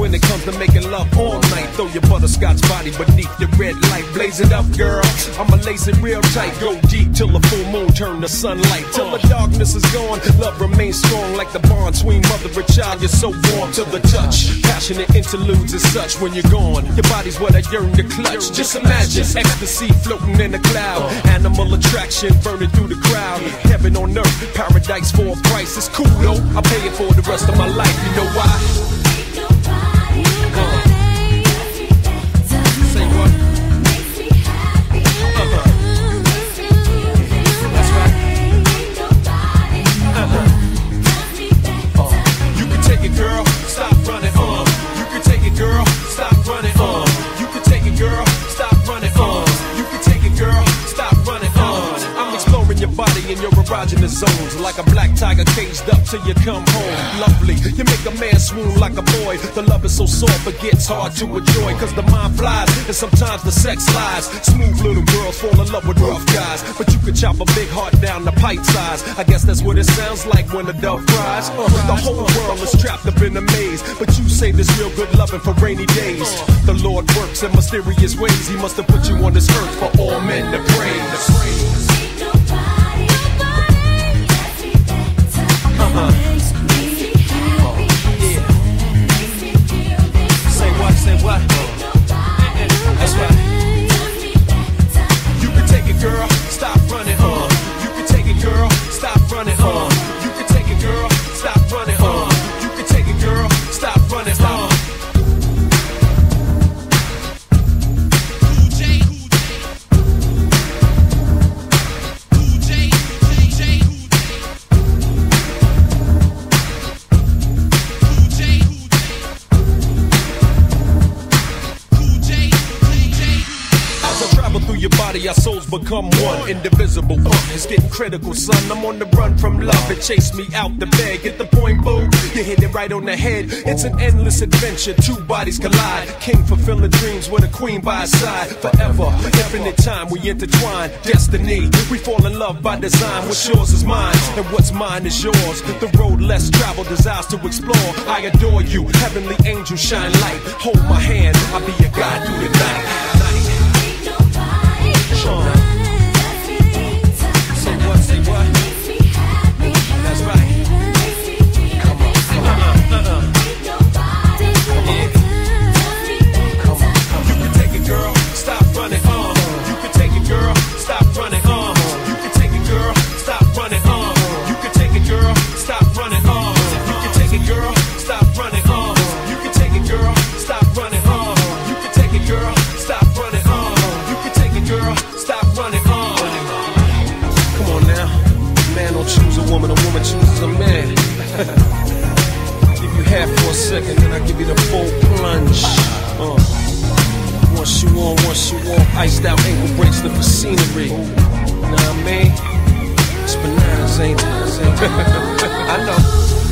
when it comes to making love all night. Throw your butterscotch body beneath the red light. Blaze it up, girl. I'ma lace it real tight. Go deep till the full moon turn to sunlight. Till the darkness is gone, love remains strong like the bond between mother and child. You're so warm to the touch. Passionate interludes and such when you're gone. Your body's what I yearn to clutch. Just imagine ecstasy floating in a cloud. Animal attraction burning through the crowd. Heaven on earth, paradise for a price. It's cool though, I'll pay it for the rest of my life. You know why? Say what? That's right. You can take it, girl. Stop running. You can take it, girl. Stop running. You can take it, girl. Stop running. You can take it, girl. Stop running. I'm exploring your body and your erogenous zones like a black tiger caged up till you come home. Lovely, you make a man swoon like a boy. The love is so soft it gets hard to enjoy. Cause the mind flies and sometimes the sex lies. Smooth little girls fall in love with rough guys. But you can chop a big heart down to pipe size. I guess that's what it sounds like when a dove cries. The whole world is trapped up in a maze. But you say this real good loving for rainy days. The Lord works in mysterious ways. He must have put you on this earth for all men to praise. Say what? That's right. You can take it, girl. Stop running. You can take it, girl. Stop running. You can take it, girl. Stop running. You can take it, girl. Stop running. Our souls become one, indivisible. It's getting critical, son. I'm on the run from love. It chased me out the bed. Get the point, boo? You hit it right on the head. It's an endless adventure. Two bodies collide. King fulfilling dreams with a queen by his side. Forever, infinite time, we intertwine. Destiny, we fall in love by design. What's yours is mine, and what's mine is yours. The road less traveled, desires to explore. I adore you, heavenly angel, shine light. Hold my hand, I'll be your guide through the night. Say what, say what? That's right. Come on, You can take it, girl. Stop running. You can take it, girl. Stop running. You can take it, girl. Stop running. You can take it, girl. Stop running. You can take it, girl. Stop running. You can take it, girl. Stop running. You can take it, girl. Stop running. You can take it, girl. Stop running. Come on now. Man don't choose a woman chooses a man. Give you half for a second, then I give you the full plunge. Once you on, iced out ankle bracelet for scenery. Know what I mean? It's bananas, ain't it? I know.